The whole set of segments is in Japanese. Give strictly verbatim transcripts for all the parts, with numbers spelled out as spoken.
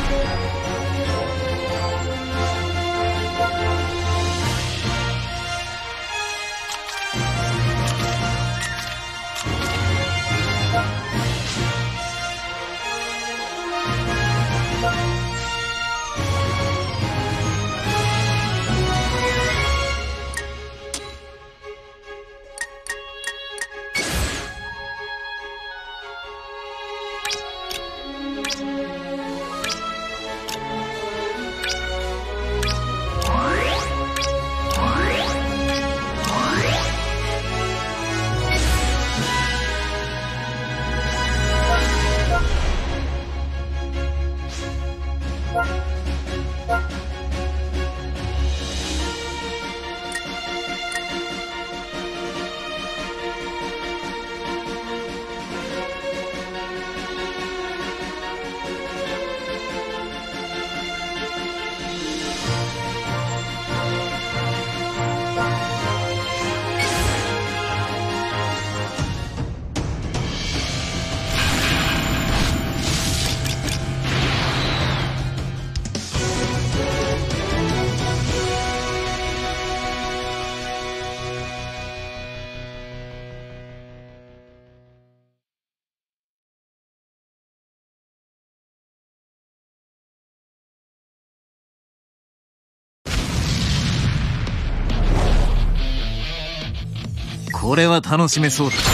これは楽しめそうだ。フ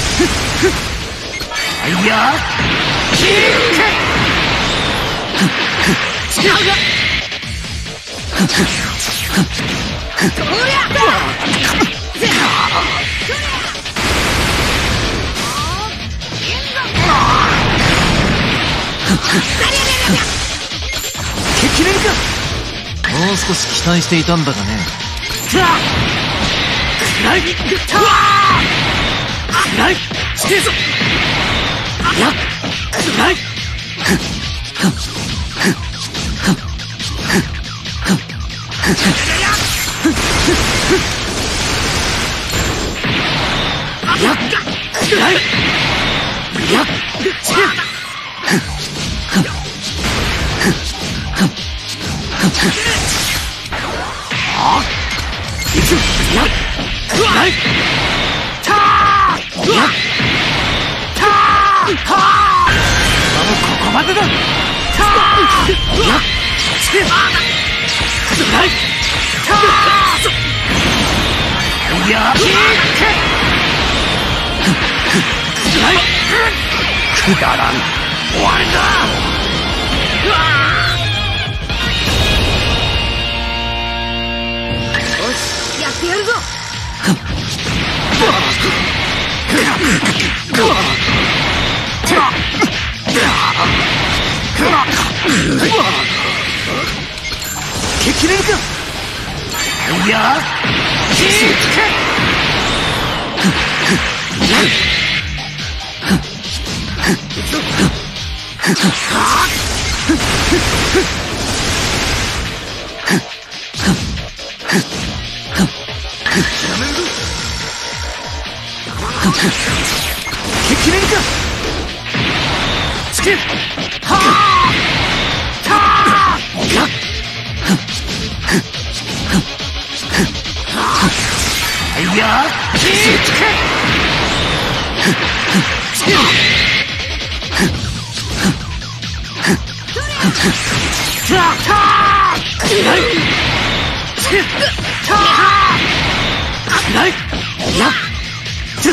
ァイヤーキック。違うが。どうや。激励か。もう少し期待していたんだがね。くらいくらいしてぞ。いやくらいいやくらいいやあいくいやくらいたーやたーはーここまでだたーやくらいたーいやくらいくだらん終わりだ。よしやってやるぞ。激励か。いやキック。激励か。つけはあたーやいやキック。つけたたーいないつけたーいないやつ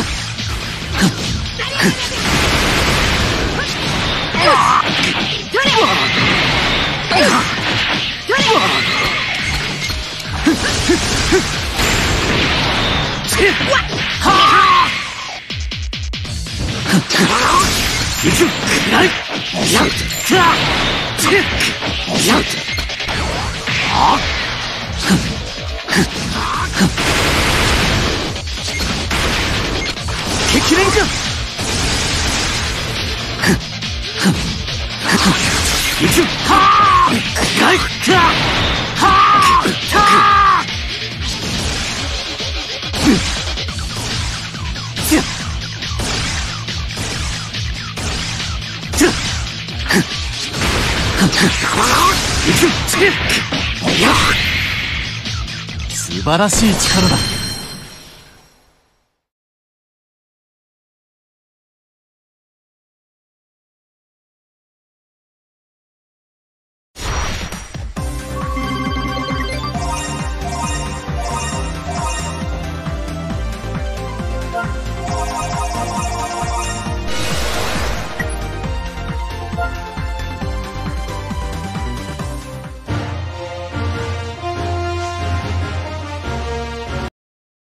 激励か。いくはーライクはーたー素晴らしい力だ。